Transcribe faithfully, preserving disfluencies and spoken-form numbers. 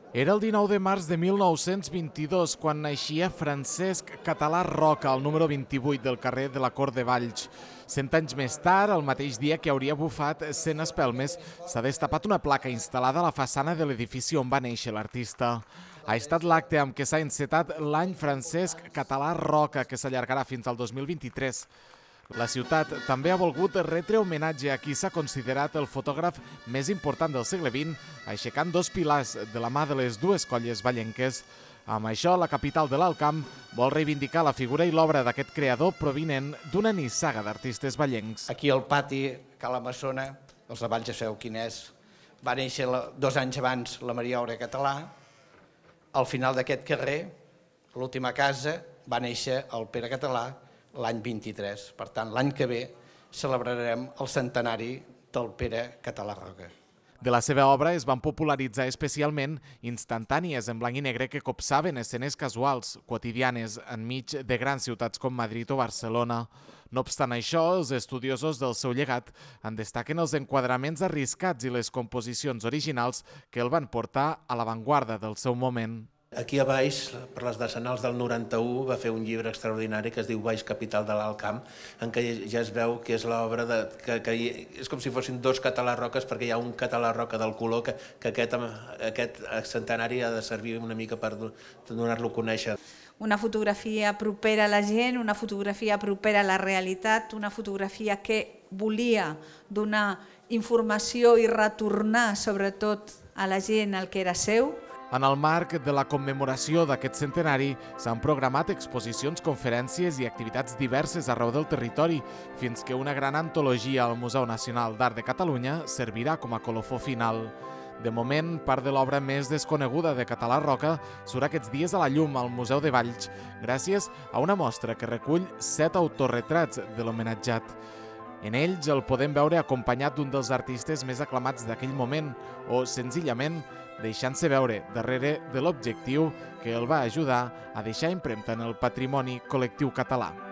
Era el dinou de març de mil nou-cents vint-i-dos quan naixia Francesc Català Roca, al número vint-i-vuit del carrer de la Cort de Valls. Cent anys més tard, el mateix dia que hauria bufat cent espelmes, s'ha destapat una placa instal·lada a la façana de l'edifici on va néixer l'artista. Ha estat l'acte amb què s'ha encetat l'any Francesc Català Roca, que s'allargarà fins al dos mil vint-i-tres. La ciutat també ha volgut retre homenatge a qui s'ha considerat el fotògraf més important del segle vint, aixecant dos pilars de la mà de les dues colles vallenques. Amb això, la capital de l'Alt Camp vol reivindicar la figura i l'obra d'aquest creador provinent d'una nissaga d'artistes vallencs. Aquí al pati, a la Massona, els de Valls ja sabeu quin és, va néixer dos anys abans la Maria Aura Català. Al final d'aquest carrer, l'última casa, va néixer el Pere Català, l'any vint-i-tres. Per tant, l'any que ve celebrarem el centenari del Pere Català Roca. De la seva obra es van popularitzar especialment instantànies en blanc i negre que copsaven escenes casuals, quotidianes, enmig de grans ciutats com Madrid o Barcelona. No obstant això, els estudiosos del seu llegat en destaquen els enquadraments arriscats i les composicions originals que el van portar a l'avantguarda del seu moment. Aquí a baix, per les decenals del noranta-u, va fer un llibre extraordinari que es diu Baix Capital de l'Alt Camp, en què ja es veu que és l'obra de... que, que és com si fossin dos Català Roques, perquè hi ha un Català Roca del color que, que aquest, aquest centenari ha de servir una mica per donar-lo a conèixer. Una fotografia propera a la gent, una fotografia propera a la realitat, una fotografia que volia donar informació i retornar sobretot a la gent el que era seu. En el marc de la commemoració d'aquest centenari s'han programat exposicions, conferències i activitats diverses arreu del territori, fins que una gran antologia al Museu Nacional d'Art de Catalunya servirà com a colofó final. De moment, part de l'obra més desconeguda de Català Roca surt aquests dies a la llum al Museu de Valls, gràcies a una mostra que recull set autorretrats de l'homenatjat. En ells el podem veure acompanyat d'un dels artistes més aclamats d'aquell moment o, senzillament, deixant-se veure darrere de l'objectiu que el va ajudar a deixar empremta en el patrimoni col·lectiu català.